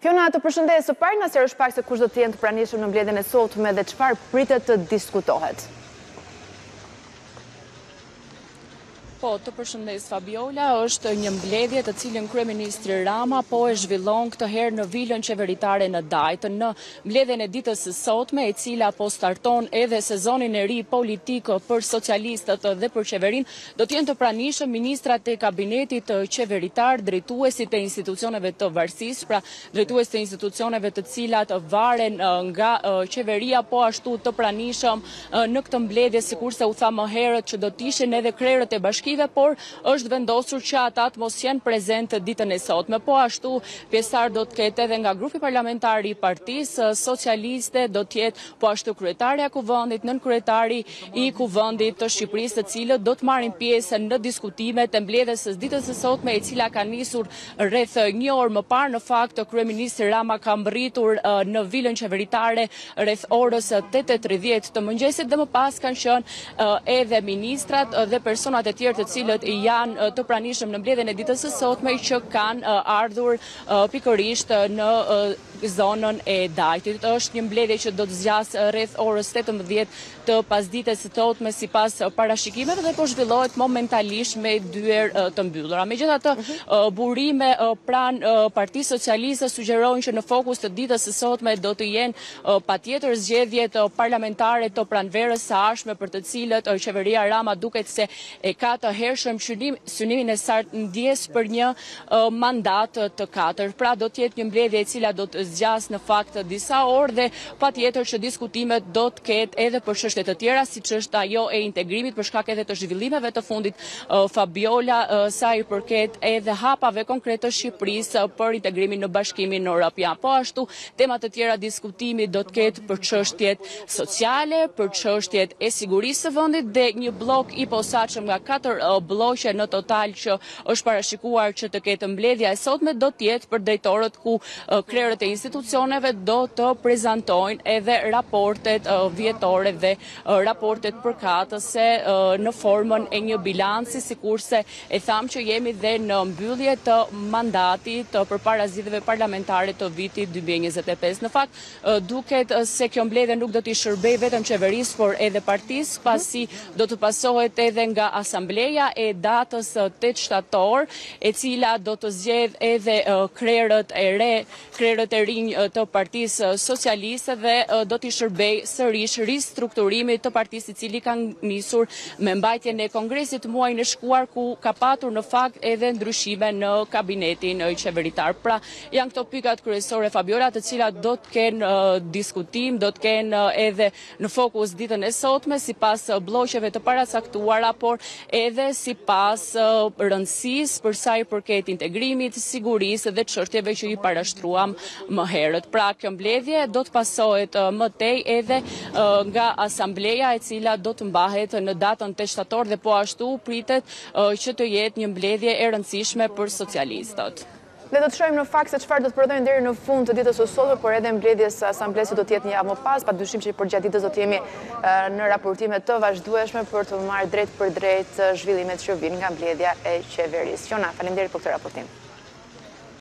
Fiona, të përshëndes, së pari na sqarosh pak se kush do të jenë të pranishëm në mbledhjen e sotme dhe çfarë pritet të diskutohet. Po, të përshëndes Fabiola, është një mbledhje të cilën kryeministri Rama po e zhvillon këtë herë në vilën qeveritare në Dajt, në mbledhjen e ditës së sotme, e cila po starton edhe sezonin e ri politik për socialistët dhe për qeverinë, do të jenë të pranishëm ministrat e kabinetit qeveritar, drejtuesit e institucioneve të varësisë, pra drejtuesit e institucioneve të cilat varen nga qeveria, po ashtu të pranishëm në këtë mbledhje, sikurse u tha më herët që do të ishin edhe krerët e bashkimit, por është vendosur që ata të mos jenë prezent ditën e sotme. Po ashtu pjesëtar do të ketë edhe nga grupi parlamentar i Partisë Socialiste, do të jetë po ashtu kryetarja e kuvendit, nënkryetari i kuvendit të Shqipërisë, të cilët do të marrin pjesë në diskutimet e mbledhjes së ditës së sotme, e cila ka nisur rreth një orë më parë. Në fakt, kryeministri Rama ka mbërritur në vilën qeveritare rreth orës 8:30 të mëngjesit dhe më pas kanë qenë edhe ministrat dhe personat e tjerë të cilët janë të pranishëm në mbledhjen e ditës së sotme që kanë ardhur pikërisht në zonën e Dajtit. Është një mbledhje që do të zgjasë rreth orës 18 të pasdites së sotme sipas parashikimeve dhe po zhvillohet momentalisht me dyer të mbyllura. Megjithatë, burime pranë Partisë Socialiste sugjerojnë që në fokus të ditës së sotme do të jenë patjetër zgjedhjet parlamentare të pranverës së ardhshme, për të cilët qeveria Rama duket se e ka të hershëm synimin e sartë ndjes për një mandat të katërt. Pra do të jetë një mbledhje e cila do të zgjas në fakt disa orë dhe patjetër që diskutimet do të ketë edhe për çështje të tjera, siç është ajo e integrimit, për shkak edhe të zhvillimeve të fundit, Fabiola, sa i përket edhe hapave konkret të Shqipërisë për integrimin në Bashkimin Evropian. Po ashtu tema të tjera diskutimi do të ketë për çështjet sociale, për çështjet e sigurisë së vendit dhe një blok i posaçëm nga 4 bloqe në total që është parashikuar që të ketë mbledhja e sotme, do të jetë për drejtorët, ku krerët e institucioneve do të prezantojnë edhe raportet vjetore dhe raportet përkatëse në formën e një bilanci, sikurse e tham që jemi dhe në mbyllje të mandatit përpara zgjedhjeve parlamentare të vitit 2025. Në fakt, duket se kjo mbledhje nuk do t'i shërbejë vetëm qeverisë, por edhe partisë, pasi do të pasohet edhe nga asambleja e datës 8 shtator, e cila do të zgjedh edhe krerët e re, krerët e rinj të Partisë Socialiste dhe do t'i shërbej sërish ristrukturimit të partisë, i cili ka nisur me mbajtjen e kongresit muajin e shkuar, ku ka patur në fakt edhe ndryshime në kabinetin qeveritar. Pra janë këto pikat kryesore, Fabiola, të cilat do të kenë diskutim, do të kenë edhe në fokus ditën e sotme sipas bloqeve të paracaktuara, por edhe sipas rëndësisë për sa i përket integrimit, sigurisë dhe çështjeve që i parashtruam më herët. Pra kjo mbledhje do të pasohet më tej edhe nga asambleja, e cila do të mbahet në datën 8 shtator dhe po ashtu pritet që të jetë një mbledhje e rëndësishme për socialistët. Le të shohim në fakt se çfarë do të përdojnë deri në fund të ditës së sotme, por edhe mbledhjes së asamblesë do të jetë një javë më pas, padyshim që përgjatë ditës do të jemi në raportime të vazhdueshme për të marrë drejt për drejt zhvillimet që vijnë nga mbledhja e qeverisë. Fiona, faleminderit për këtë raportim.